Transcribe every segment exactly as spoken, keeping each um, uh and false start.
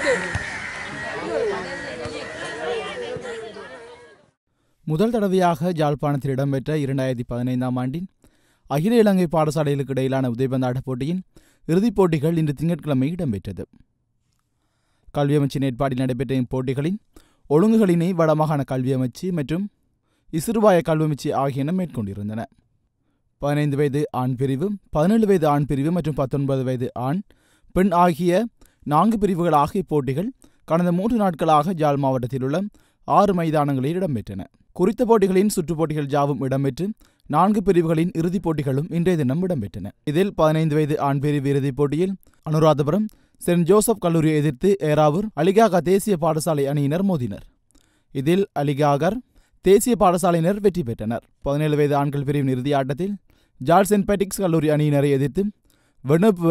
முதல் தடவையாக யாழ்ப்பாணத்தில் இடம்பெற்ற இரண்டாயிரத்தி பதினைந்தாம் ஆண்டின் அகில இலங்கை பாடசாலைகளுக்கு இடையிலான உதைபந்தாட்ட போட்டியின் இறுதிப் போட்டிகள் இன்று திங்கட்கிழமை இடம்பெற்றது. கல்வி அமைச்சின் ஏற்பாட்டில் நடைபெற்ற இப்போட்டிகளின் ஒழுங்குகளினை வடமாகாண கல்வி அமைச்சு மற்றும் இசுருவாய கல்வி அமைச்சு ஆகியன மேற்கொண்டிருந்தன. பதினைந்து வயது ஆண் பிரிவு, பதினேழு வயது ஆண் பிரிவு மற்றும் பத்தொன்பது வயது ஆண் பெண் ஆகிய நான்கு பிரிவுகளாக இப்போட்டிகள் கடந்த மூன்று நாட்களாக யாழ் மாவட்டத்தில் உள்ள ஆறு மைதானங்களில் இடம்பெற்றன. குறித்த போட்டிகளின் சுற்றுப் போட்டிகள் யாவும் இடம்பெற்று நான்கு பிரிவுகளின் இறுதிப் போட்டிகளும் இன்றைய தினம் இடம்பெற்றன. இதில் பதினைந்து வயது ஆண் பிரிவு இறுதிப் போட்டியில் அனுராதபுரம் சென்ட் ஜோசப் கல்லூரியை எதிர்த்து ஏராவூர் அலிகாகா தேசிய பாடசாலை அணியினர் மோதினர். இதில் அலிகாகர் தேசிய பாடசாலையினர் வெற்றி பெற்றனர். பதினேழு வயது ஆண்கள் பிரிவின் இறுதி ஆட்டத்தில் ஜார்ஜ் சென்ட் பேட்டிக்ஸ் கல்லூரி அணியினரை எதிர்த்து வெனுப்புவ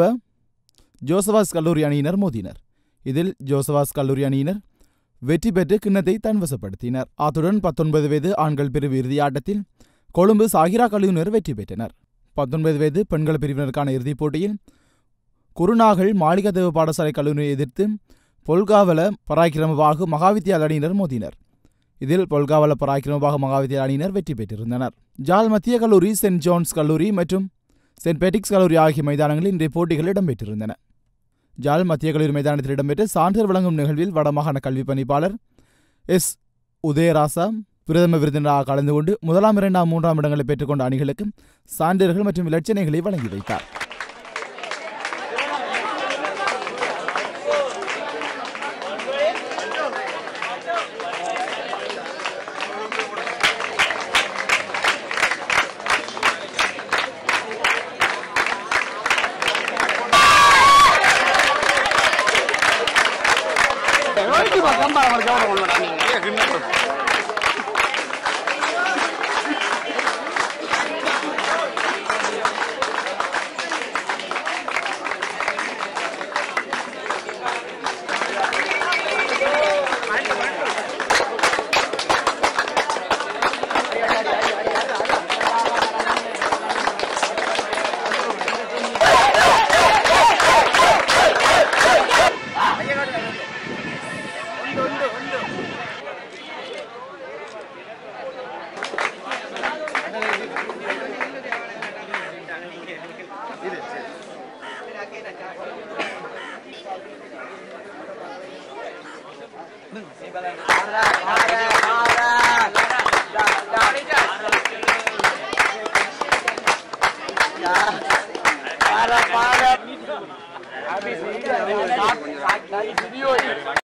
ஜோசவாஸ் கல்லூரி அணியினர் மோதினர். இதில் ஜோசவாஸ் கல்லூரி அணியினர் வெற்றி பெற்று கிண்ணத்தை தன்வசப்படுத்தினர். அத்துடன் பத்தொன்பது வயது ஆண்கள் பிரிவு இறுதி ஆட்டத்தில் கொழும்பு சாகிரா கல்லூரியினர் வெற்றி பெற்றனர். பத்தொன்பது வயது பெண்கள் பிரிவினருக்கான இறுதிப் போட்டியில் குருநாகல் மாளிகாதேவ பாடசாலை கல்லூரியை எதிர்த்து பொல்காவல பராக்கிரமபாகு மகாவித்தியாலய அணியினர் மோதினர். இதில் பொல்காவல பராக்கிரமபாகு மகாவித்தியாலய அணியினர் வெற்றி பெற்றிருந்தனர். ஜாழ் மத்திய கல்லூரி, சென்ட் ஜோன்ஸ் கல்லூரி மற்றும் சென்ட் பேட்டிக்ஸ் கல்லூரி ஆகிய மைதானங்களில் இன்றைய போட்டிகள் இடம்பெற்றிருந்தன. ஜாழ் மத்திய கல்லூரி மைதானத்தில் இடம்பெற்ற சான்றிதழ் வழங்கும் நிகழ்வில் வடமாகாண கல்வி பணிப்பாளர் எஸ் உதயராசா பிரதம விருந்தினராக கலந்து கொண்டு முதலாம் இரண்டாம் மூன்றாம் இடங்களை பெற்றுக்கொண்ட அணிகளுக்கு சான்றிதழ்கள் மற்றும் இலட்சணைகளை வழங்கி வைத்தார். Habis ini, habis ini,